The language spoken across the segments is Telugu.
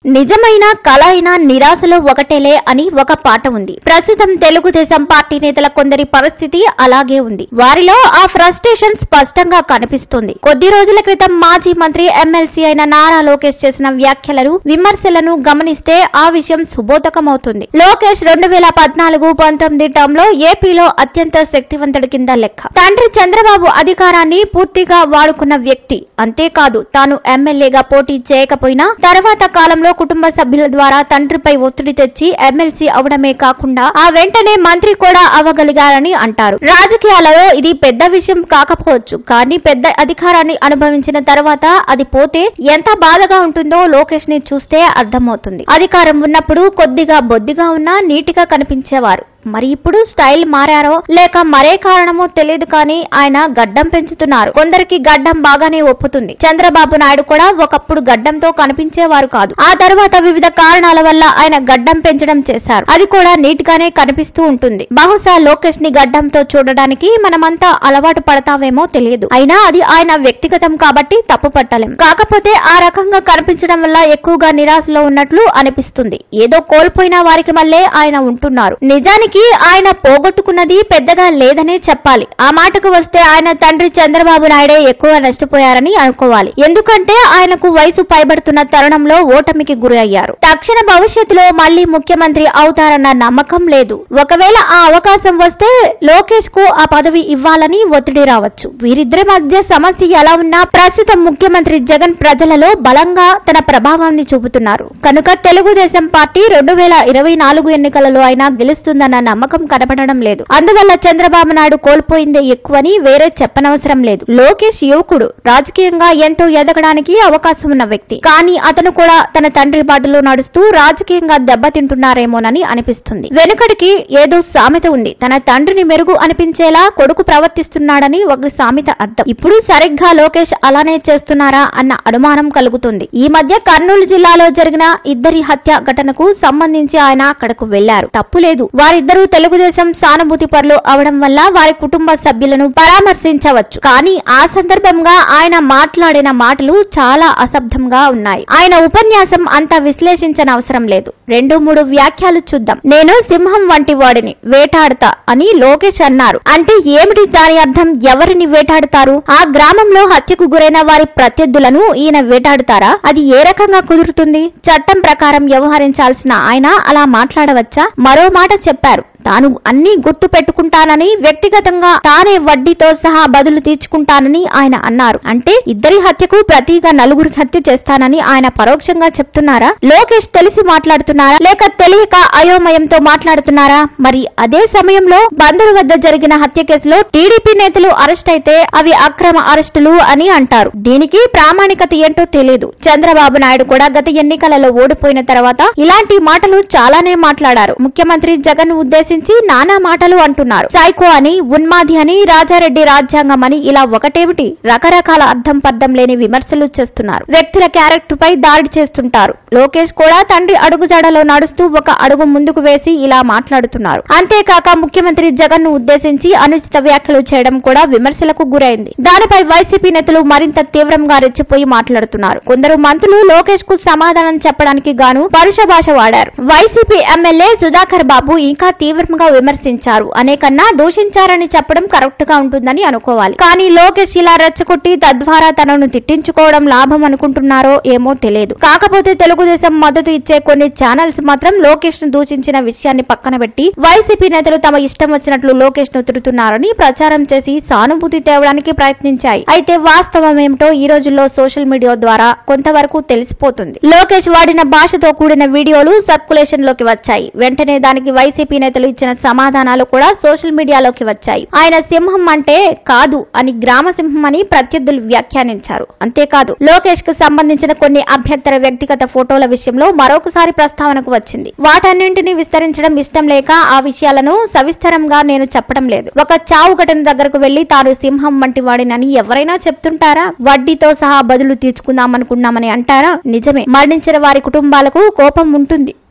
నిజమైన కళ అయినా నిరాశలో ఒకటేలే అని ఒక పాట ఉంది. ప్రస్తుతం తెలుగుదేశం పార్టీ నేతల కొందరి పరిస్థితి అలాగే ఉంది. వారిలో ఆ ఫ్రస్ట్రేషన్ స్పష్టంగా కనిపిస్తుంది. కొద్ది రోజుల క్రితం మాజీ మంత్రి ఎమ్మెల్సీ అయిన నారా లోకేష్ చేసిన వ్యాఖ్యలను విమర్శలను గమనిస్తే ఆ విషయం సుబోధకమవుతుంది. లోకేష్ 2014-19 టర్మ్ లో ఏపీలో అత్యంత శక్తివంతుడి కింద లెక్క. తండ్రి చంద్రబాబు అధికారాన్ని పూర్తిగా వాడుకున్న వ్యక్తి. అంతేకాదు తాను ఎమ్మెల్యేగా పోటీ చేయకపోయినా తర్వాత కాలంలో కుటుంబ సభ్యుల ద్వారా తండ్రిపై ఒత్తిడి తెచ్చి ఎమ్మెల్సీ అవడమే కాకుండా ఆ వెంటనే మంత్రి కూడా అవ్వగలిగారని అంటారు. రాజకీయాలలో ఇది పెద్ద విషయం కాకపోవచ్చు, కానీ పెద్ద అధికారాన్ని అనుభవించిన తర్వాత అది పోతే ఎంత బాధగా ఉంటుందో లోకేష్ ని చూస్తే అర్థమవుతుంది. అధికారం ఉన్నప్పుడు కొద్దిగా బొద్దిగా ఉన్నా నీటిగా కనిపించేవారు. మరి ఇప్పుడు స్టైల్ మారారో లేక మరే కారణమో తెలియదు, కానీ ఆయన గడ్డం పెంచుతున్నారు. కొందరికి గడ్డం బాగానే ఒప్పుతుంది. చంద్రబాబు నాయుడు కూడా ఒకప్పుడు గడ్డంతో కనిపించేవారు కాదు. ఆ తర్వాత వివిధ కారణాల వల్ల ఆయన గడ్డం పెంచడం చేశారు. అది కూడా నీట్ గానే కనిపిస్తూ ఉంటుంది. బహుశా లోకేష్ ని గడ్డంతో చూడడానికి మనమంతా అలవాటు పడతామేమో తెలియదు. అయినా అది ఆయన వ్యక్తిగతం కాబట్టి తప్పు పట్టలేం. కాకపోతే ఆ రకంగా కనిపించడం వల్ల ఎక్కువగా నిరాశలో ఉన్నట్లు అనిపిస్తుంది. ఏదో కోల్పోయిన వారికి మళ్ళీ ఆయన ఉంటున్నారు. నిజానికి ఆయన పోగొట్టుకున్నది పెద్దగా లేదనే చెప్పాలి. ఆ మాటకు వస్తే ఆయన తండ్రి చంద్రబాబు నాయుడే ఎక్కువ నష్టపోయారని అనుకోవాలి. ఎందుకంటే ఆయనకు వయసు పైబడుతున్న తరుణంలో ఓటమికి గురి అయ్యారు. తక్షణ భవిష్యత్తులో మళ్లీ ముఖ్యమంత్రి అవుతారన్న నమ్మకం లేదు. ఒకవేళ ఆ అవకాశం వస్తే లోకేష్ కు ఆ పదవి ఇవ్వాలని ఒత్తిడి రావచ్చు. వీరిద్దరి మధ్య సమస్య ఎలా ఉన్నా ప్రస్తుతం ముఖ్యమంత్రి జగన్ ప్రజలలో బలంగా తన ప్రభావాన్ని చూపుతున్నారు. కనుక తెలుగుదేశం పార్టీ 2024 ఎన్నికలలో అయినా గెలుస్తుందన్న నమ్మకం కనబడడం లేదు. అందువల్ల చంద్రబాబు నాయుడు కోల్పోయిందే ఎక్కువని వేరే చెప్పనవసరం లేదు. లోకేష్ యువకుడు, రాజకీయంగా ఎంతో ఎదగడానికి అవకాశం ఉన్న వ్యక్తి. కానీ అతను కూడా తన తండ్రి బాటలో నడుస్తూ రాజకీయంగా దెబ్బతింటున్నారేమోనని అనిపిస్తుంది. వెనుకడికి ఏదో సామెత ఉంది, తన తండ్రిని మెరుగు అనిపించేలా కొడుకు ప్రవర్తిస్తున్నాడని ఒక సామెత అర్థం. ఇప్పుడు సరిగ్గా లోకేష్ అలానే చేస్తున్నారా అన్న అనుమానం కలుగుతుంది. ఈ మధ్య కర్నూలు జిల్లాలో జరిగిన ఇద్దరి హత్య ఘటనకు సంబంధించి ఆయన అక్కడకు వెళ్లారు. తప్పులేదు. వారిద్దరూ తెలుగుదేశం సానుభూతి పరులు అవడం వల్ల వారి కుటుంబ సభ్యులను పరామర్శించవచ్చు. కానీ ఆ సందర్భంగా ఆయన మాట్లాడిన మాటలు చాలా అసభ్యంగా ఉన్నాయి. ఆయన ఉపన్యాసం అంత విశ్లేషించనవసరం లేదు. 2-3 వ్యాఖ్యలు చూద్దాం. నేను సింహం వంటి వాడిని, వేటాడతా అని లోకేష్ అన్నారు. అంటే ఏమిటి దాని అర్థం? ఎవరిని వేటాడతారు? ఆ గ్రామంలో హత్యకు గురైన వారి ప్రత్యర్థులను ఈయన వేటాడుతారా? అది ఏ రకంగా కుదురుతుంది? చట్టం ప్రకారం వ్యవహరించాల్సిన ఆయన అలా మాట్లాడవచ్చా? మరో మాట చెప్పారు, తాను అన్ని గుర్తు పెట్టుకుంటానని, వ్యక్తిగతంగా తానే వడ్డీతో సహా బదులు తీర్చుకుంటానని ఆయన అన్నారు. అంటే ఇద్దరి హత్యకు ప్రతిగా 4 హత్య చేస్తానని ఆయన పరోక్షంగా చెప్తున్నారా? లోకేష్ తెలిసి మాట్లాడుతున్నారా లేక తెలియక అయోమయంతో మాట్లాడుతున్నారా? మరి అదే సమయంలో బందరు వద్ద జరిగిన హత్య కేసులో టీడీపీ నేతలు అరెస్ట్ అయితే అవి అక్రమ అరెస్టులు అని అంటారు. దీనికి ప్రామాణికత ఏంటో తెలియదు. చంద్రబాబు నాయుడు కూడా గత ఎన్నికలలో ఓడిపోయిన తర్వాత ఇలాంటి మాటలు చాలానే మాట్లాడారు. ముఖ్యమంత్రి జగన్ ఉద్దేశించి నానా మాటలు అంటున్నారు. సైకో అని, ఉన్మాది అని, రాజారెడ్డి రాజ్యాంగం అని, ఇలా ఒకటేమిటి రకరకాల అర్థం పర్థం లేని విమర్శలు చేస్తున్నారు. వ్యక్తుల క్యారెక్టర్ పై దాడి చేస్తుంటారు. లోకేష్ కూడా తండ్రి అడుగుజాడలో నడుస్తూ ఒక అడుగు ముందుకు వేసి ఇలా మాట్లాడుతున్నారు. అంతేకాక ముఖ్యమంత్రి జగన్ ను ఉద్దేశించి అనుచిత వ్యాఖ్యలు చేయడం కూడా విమర్శలకు గురైంది. దానిపై వైసీపీ నేతలు మరింత తీవ్రంగా రెచ్చిపోయి మాట్లాడుతున్నారు. కొందరు మంత్రులు లోకేష్ కు సమాధానం చెప్పడానికి గాను పరుష భాష వాడారు. వైసీపీ ఎమ్మెల్యే సుధాకర్ బాబు ఇంకా తీవ్రంగా విమర్శించారు అనే కన్నా దూషించారని చెప్పడం కరెక్ట్ గా ఉంటుందని అనుకోవాలి. కానీ లోకేష్ ఇలా రెచ్చగొట్టి తద్వారా తనను తిట్టించుకోవడం లాభం అనుకుంటున్నారో ఏమో తెలియదు. కాకపోతే తెలుగుదేశం మద్దతు ఇచ్చే కొన్ని ఛానల్స్ మాత్రం లోకేష్ ను దూషించిన విషయాన్ని పక్కన పెట్టి వైసీపీ నేతలు తమ ఇష్టం వచ్చినట్లు లోకేష్ ను తిడుతున్నారని ప్రచారం చేసి సానుభూతి తేవడానికి ప్రయత్నించాయి. అయితే వాస్తవం ఏమిటో ఈ రోజుల్లో సోషల్ మీడియా ద్వారా కొంతవరకు తెలిసిపోతుంది. లోకేష్ వాడిన భాషతో కూడిన వీడియోలు సర్క్యులేషన్ లోకి వచ్చాయి. వెంటనే దానికి వైసీపీ నేతలు ఇచ్చిన సమాధానాలు కూడా సోషల్ మీడియాలోకి వచ్చాయి. ఆయన సింహం అంటే కాదు అని గ్రామ సింహం అని ప్రత్యర్థులు వ్యాఖ్యానించారు. అంతేకాదు లోకేష్ కు సంబంధించిన కొన్ని అభ్యంతర వ్యక్తిగత ఫోటోల విషయంలో మరొకసారి ప్రస్తావనకు వచ్చింది. వాటన్నింటినీ విస్తరించడం ఇష్టం లేక ఆ విషయాలను సవిస్తరంగా నేను చెప్పడం లేదు. ఒక చావు ఘటన దగ్గరకు వెళ్లి తాను సింహం వంటి వాడినని ఎవరైనా చెప్తుంటారా? వడ్డీతో సహా బదులు తీర్చుకుందామనుకున్నామని అంటారా? నిజమే, మరణించిన వారి కుటుంబాలకు కోపం ఉంటుంది.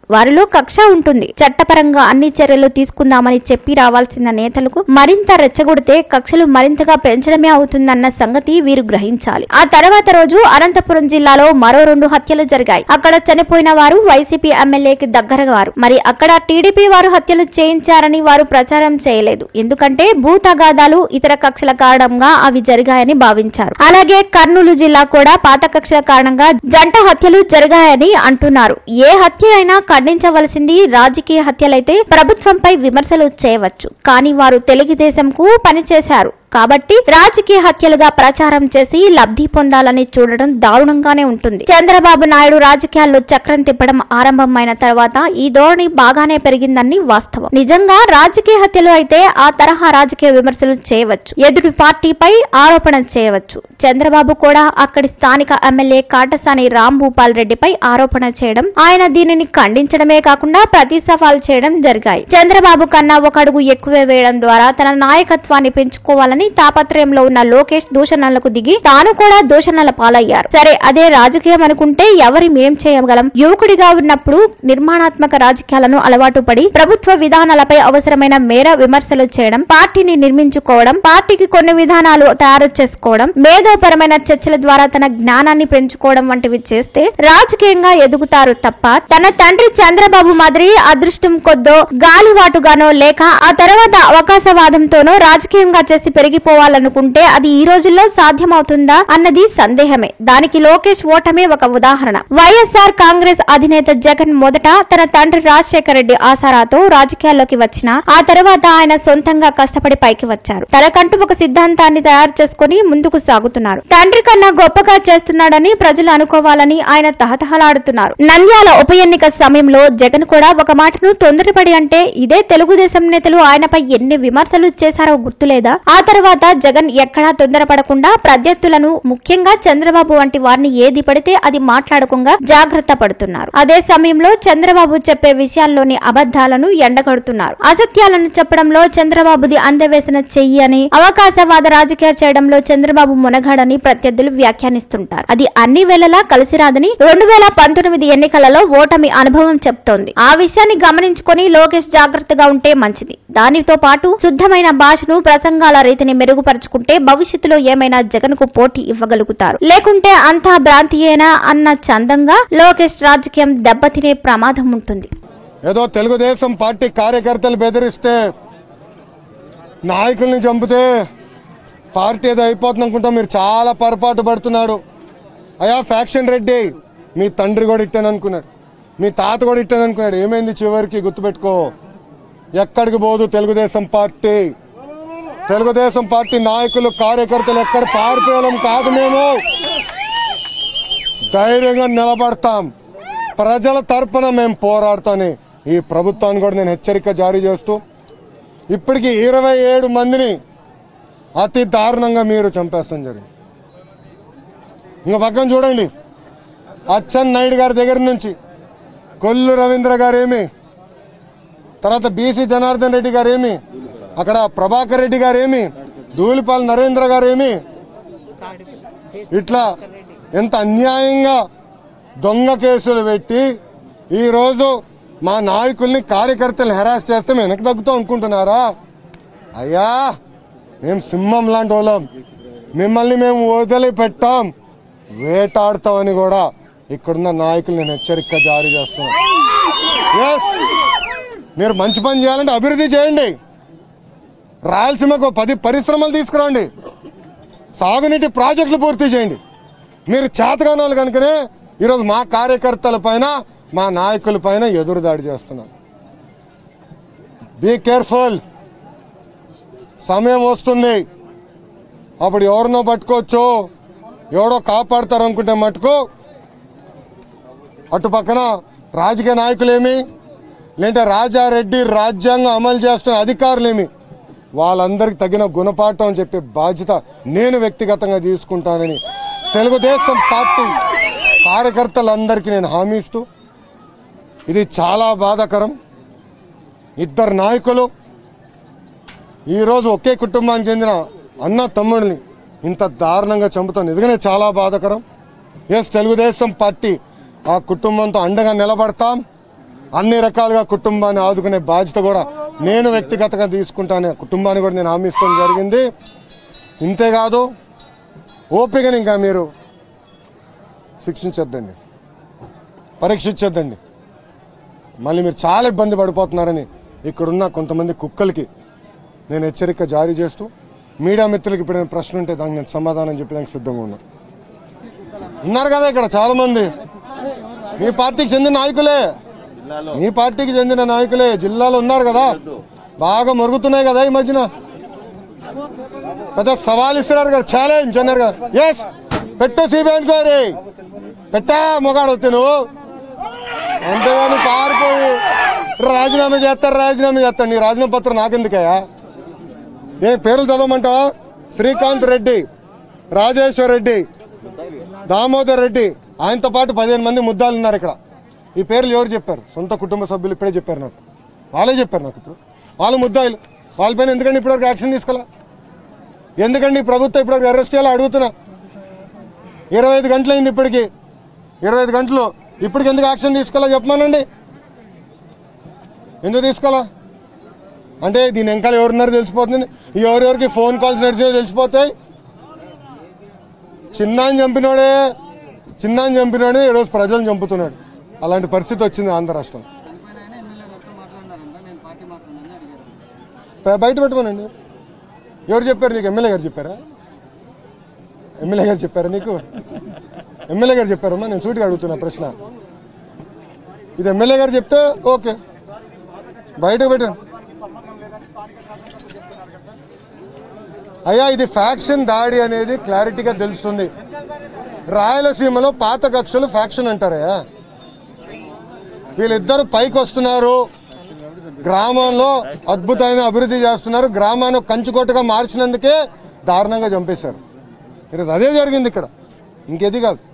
వారిలో కక్ష ఉంటుంది. చట్టపరంగా అన్ని చర్యలు తీసుకుందామని చెప్పి రావాల్సిన నేతలకు మరింత రెచ్చగొడితే కక్షలు మరింతగా పెంచడమే అవుతుందన్న సంగతి వీరు గ్రహించాలి. ఆ తర్వాత రోజు అనంతపురం జిల్లాలో మరో 2 హత్యలు జరిగాయి. అక్కడ చనిపోయిన వారు వైసీపీ ఎమ్మెల్యేకి దగ్గరగా వారు. మరి అక్కడ టీడీపీ వారు హత్యలు చేయించారని వారు ప్రచారం చేయలేదు. ఎందుకంటే భూ తగాదాలు ఇతర కక్షల కారణంగా అవి జరిగాయని భావించారు. అలాగే కర్నూలు జిల్లా కూడా పాత కక్షల కారణంగా జంట హత్యలు జరిగాయని అంటున్నారు. ఏ హత్య అయినా ఖండించవలసింది. రాజకీయ హత్యలైతే ప్రభుత్వంపై విమర్శలు చేయవచ్చు, కానీ వారు తెలుగుదేశంకు పనిచేశారు కాబట్టి రాజకీయ హత్యలుగా ప్రచారం చేసి లబ్ధి పొందాలని చూడడం దారుణంగానే ఉంటుంది. చంద్రబాబు నాయుడు రాజకీయాల్లో చక్రం తిప్పడం ఆరంభమైన తర్వాత ఈ ధోరణి బాగానే పెరిగిందని వాస్తవం. నిజంగా రాజకీయ హత్యలు అయితే ఆ తరహా రాజకీయ విమర్శలు చేయవచ్చు, ఎదుటి పార్టీపై ఆరోపణ చేయవచ్చు. చంద్రబాబు కూడా అక్కడి స్థానిక ఎమ్మెల్యే కాటసాని రాంభూపాల్ రెడ్డిపై ఆరోపణ చేయడం, ఆయన దీనిని ఖండించడమే కాకుండా ప్రతి సవాల్ చేయడం జరిగాయి. చంద్రబాబు కన్నా ఒక అడుగు ఎక్కువే వేయడం ద్వారా తన నాయకత్వాన్ని పెంచుకోవాలని తాపత్రయంలో ఉన్న లోకేష్ దూషణలకు దిగి తాను కూడా దూషణల పాలయ్యారు. సరే, అదే రాజకీయం అనుకుంటే ఎవరి మేం చేయగలం? యువకుడిగా ఉన్నప్పుడు నిర్మాణాత్మక రాజకీయాలను అలవాటు పడి ప్రభుత్వ విధానాలపై అవసరమైన మేర విమర్శలు చేయడం, పార్టీని నిర్మించుకోవడం, పార్టీకి కొన్ని విధానాలు తయారు చేసుకోవడం, మేధోపరమైన చర్చల ద్వారా తన జ్ఞానాన్ని పెంచుకోవడం వంటివి చేస్తే రాజకీయంగా ఎదుగుతారు తప్ప తన తండ్రి చంద్రబాబు మాదిరి అదృష్టం కొద్దో గాలివాటుగానో లేక ఆ తర్వాత అవకాశవాదంతోనో రాజకీయంగా చేసి పెరిగిపోవాలనుకుంటే అది ఈ రోజుల్లో సాధ్యమవుతుందా అన్నది సందేహమే. దానికి లోకేష్ ఓటమే ఒక ఉదాహరణ. వైఎస్ఆర్ కాంగ్రెస్ అధినేత జగన్ మొదట తన తండ్రి రాజశేఖర రెడ్డి ఆసరాతో రాజకీయాల్లోకి వచ్చినా ఆ తర్వాత ఆయన సొంతంగా కష్టపడి పైకి వచ్చారు. తనకంటూ ఒక సిద్ధాంతాన్ని తయారు చేసుకుని ముందుకు సాగుతున్నారు. తండ్రి కన్నా గొప్పగా చేస్తున్నాడని ప్రజలు అనుకోవాలని ఆయన తహతహలాడుతున్నారు. నంద్యాల ఉప ఎన్నిక సమయంలో జగన్ కూడా ఒక మాటను తొందరపడి అంటే ఇదే తెలుగుదేశం నేతలు ఆయనపై ఎన్ని విమర్శలు చేశారో గుర్తులేదా? ఆ తర్వాత జగన్ ఎక్కడా తొందరపడకుండా ప్రత్యర్థులను, ముఖ్యంగా చంద్రబాబు వంటి వారిని ఏది పడితే అది మాట్లాడకుండా జాగ్రత్త పడుతున్నారు. అదే సమయంలో చంద్రబాబు చెప్పే విషయాల్లోని అబద్ధాలను ఎండగడుతున్నారు. అసత్యాలను చెప్పడంలో చంద్రబాబుది అందవేసిన చెయ్యి అని, అవకాశవాద రాజకీయ చేయడంలో చంద్రబాబు మునగాడని ప్రత్యర్థులు వ్యాఖ్యానిస్తుంటారు. అది అన్ని వేళలా కలిసిరాదని 2019 ఎన్నికలలో ఓటమి అనుభవం చెప్తోంది. ఆ విషయాన్ని గమనించుకొని లోకేష్ జాగ్రత్తగా ఉంటే మంచిది. దానితో పాటు శుద్ధమైన భాషను, ప్రసంగాల రీతిని మెరుగుపరుచుకుంటే భవిష్యత్తులో ఏమైనా జగన్ కు పోటీ ఇవ్వగలుగుతారు. లేకుంటే అంతా భ్రాంతియేనా అన్న చందంగా లోకేష్ రాజకీయం దెబ్బతినే ప్రమాదం ఉంటుంది. ఏదో తెలుగుదేశం పార్టీ కార్యకర్తలు బెదిరిస్తే, నాయకుల్ని చంపితే పార్టీ ఏదో అయిపోతుంది అనుకుంటా మీరు చాలా పొరపాటు పడుతున్నాడు. అయ్యా ఫ్యాక్షన్ రెడ్డి, మీ తండ్రి కూడా ఇట్టాను అనుకున్నాడు, మీ తాత కూడా ఇట్టాను అనుకున్నాడు. ఏమైంది చివరికి? గుర్తుపెట్టుకో, ఎక్కడికి పోదు తెలుగుదేశం పార్టీ. తెలుగుదేశం పార్టీ నాయకులు, కార్యకర్తలు ఎక్కడ పారిపోయాం కాదు. మేము ధైర్యంగా నిలబడతాం. ప్రజల తరపున మేము పోరాడతామని ఈ ప్రభుత్వాన్ని కూడా నేను హెచ్చరిక జారీ చేస్తూ, ఇప్పటికీ 27 మందిని అతి దారుణంగా మీరు చంపేస్తాం జరిగింది. ఇంకా పక్కన చూడండి, అచ్చెన్ నాయుడు గారి దగ్గర నుంచి కొల్లు రవీంద్ర గారేమి, తర్వాత బీసీ జనార్దన్ రెడ్డి గారేమి, అక్కడ ప్రభాకర్ రెడ్డి గారేమి, ధూళిపాల్ నరేంద్ర గారేమి, ఇట్లా ఎంత అన్యాయంగా దొంగ కేసులు పెట్టి ఈరోజు మా నాయకుల్ని, కార్యకర్తల్ని హెరాస్ చేస్తే మేము వెనక్కి తగ్గుతాం అనుకుంటున్నారా? అయ్యా, మేము సింహం లాంటి వాళ్ళం, మిమ్మల్ని మేము వదిలిపెట్టాం, వేటాడుతామని కూడా ఇక్కడున్న నాయకులు నేను హెచ్చరిక జారీ చేస్తున్నాను. ఎస్, మీరు మంచి పని చేయాలంటే అభివృద్ధి చేయండి. రాయలసీమకు 10 పరిశ్రమలు తీసుకురండి, సాగునీటి ప్రాజెక్టులు పూర్తి చేయండి. మీరు చేతగానాలు కనుకనే ఈరోజు మా కార్యకర్తల పైన, మా నాయకుల పైన ఎదురుదాడి చేస్తున్నారు. బీ కేర్ఫుల్, సమయం వస్తుంది, అప్పుడు ఎవరినో పట్టుకోవచ్చు, ఎవడో కాపాడతారు అనుకుంటే మటుకు అటు పక్కన రాజకీయ నాయకులేమి, లేదంటే రాజారెడ్డి రాజ్యాంగం అమలు చేస్తున్న అధికారులేమి, వాళ్ళందరికీ తగిన గుణపాఠం చెప్పే బాధ్యత నేను వ్యక్తిగతంగా తీసుకుంటానని తెలుగుదేశం పార్టీ కార్యకర్తలందరికీ నేను హామీ ఇస్తూ, ఇది చాలా బాధాకరం. 2 నాయకులు ఈరోజు ఒకే కుటుంబానికి చెందిన అన్న తమ్ముడిని ఇంత దారుణంగా చంపుతాం, నిజంగానే చాలా బాధాకరం. ఎస్, తెలుగుదేశం పార్టీ ఆ కుటుంబంతో అండగా నిలబడతాం. అన్ని రకాలుగా కుటుంబాన్ని ఆదుకునే బాధ్యత కూడా నేను వ్యక్తిగతంగా తీసుకుంటాను, కుటుంబాన్ని కూడా నేను హామీ ఇస్తాం జరిగింది. ఇంతేకాదు ఓపికని ఇంకా మీరు శిక్షించొద్దండి, పరీక్షించొద్దండి. మళ్ళీ మీరు చాలా ఇబ్బంది పడిపోతున్నారని ఇక్కడున్న కొంతమంది కుక్కలకి నేను హెచ్చరిక జారీ చేస్తూ మీడియా మిత్రులకి ఇప్పుడు నేను ప్రశ్న ఉంటే దానికి నేను సమాధానం చెప్పడానికి సిద్ధంగా ఉన్నారు కదా ఇక్కడ చాలామంది మీ పార్టీకి చెందిన నాయకులే, మీ పార్టీకి చెందిన నాయకులే జిల్లాలో ఉన్నారు కదా, బాగా మరుగుతున్నాయి కదా ఈ మధ్యన. పెద్ద సవాల్ ఇస్తున్నారు కదా, ఛాలెంజ్ అన్నారు కదా. ఎస్ పెట్టు సిబిఐ ఎంక్వైరీ పెట్టా మొగాడొత్తి నువ్వు, అంతేగాని పారిపోయి రాజీనామా చేస్తారు. నీ రాజీనామా పత్రం నాకెందుకయ్యా? నేను పేర్లు చదవమంటావా? శ్రీకాంత్ రెడ్డి, రాజేశ్వర్ రెడ్డి, దామోదర్ రెడ్డి, ఆయనతో పాటు 15 మంది ముద్దాలు ఉన్నారు ఇక్కడ. ఈ పేర్లు ఎవరు చెప్పారు? సొంత కుటుంబ సభ్యులు ఇప్పుడే చెప్పారు నాకు, వాళ్ళే చెప్పారు నాకు. ఇప్పుడు వాళ్ళు ముద్దాయిలు, వాళ్ళపైన ఎందుకండి ఇప్పటివరకు యాక్షన్ తీసుకోవాలా? ఎందుకండి ప్రభుత్వం ఇప్పటివరకు అరెస్ట్ చేయాలో అడుగుతున్నా. 25 గంటలు అయింది ఇప్పటికి, 25 గంటలు ఇప్పటికి ఎందుకు యాక్షన్ తీసుకోవాలో చెప్పమానండి. ఎందుకు తీసుకోవాలా అంటే దీని వెనకాల ఎవరున్నారో తెలిసిపోతుంది, ఎవరెవరికి ఫోన్ కాల్స్ నడిచో తెలిసిపోతాయి. చిన్నాన్ని చంపినోడే ఈరోజు ప్రజలను చంపుతున్నాడు. అలాంటి పరిస్థితి వచ్చింది ఆంధ్ర రాష్ట్రం. బయట పెట్టుకోనండి. ఎవరు చెప్పారు నీకు? ఎమ్మెల్యే గారు చెప్పారా? ఎమ్మెల్యే గారు చెప్పారా నీకు? ఎమ్మెల్యే గారు చెప్పారమ్మా, నేను సూటిగా అడుగుతున్నా ప్రశ్న. ఇది ఎమ్మెల్యే గారు చెప్తే ఓకే, బయటకు పెట్టండి. అయ్యా ఇది ఫ్యాక్షన్ దాడి అనేది క్లారిటీగా తెలుస్తుంది. రాయలసీమలో పాత కక్షలు ఫ్యాక్షన్ అంటారయ్యా. వీళ్ళిద్దరు పైకి వస్తున్నారు, గ్రామంలో అద్భుతమైన అభివృద్ధి చేస్తున్నారు, గ్రామాన్ని కంచుకోటగా మార్చినందుకే దారుణంగా చంపేశారు. ఈరోజు అదే జరిగింది ఇక్కడ, ఇంకేది కాదు.